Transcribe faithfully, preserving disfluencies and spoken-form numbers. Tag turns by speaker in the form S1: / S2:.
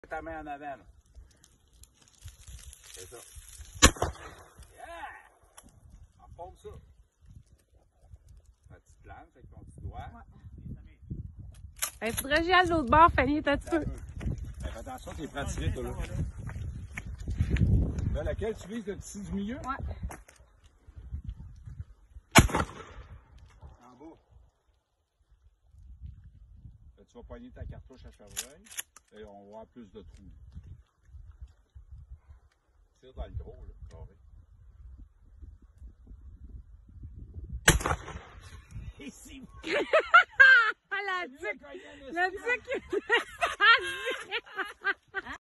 S1: Ta main en avant. Là. C'est ça. Yeah! On pompe ça. Ta petite planche avec ton petit doigt.
S2: Ouais. Il faudrait que j'y aille de l'autre bord, Fanny, est un petit peu.
S1: Fais attention, t'es prêt à tirer, toi, là. Là, laquelle tu vises, le petit du milieu?
S2: Ouais.
S1: En bas. Là, tu vas poigner ta cartouche à chevreuil et on va avoir plus de trous. Tire dans le gros, là, carré. Ici!
S2: La duc! La duc!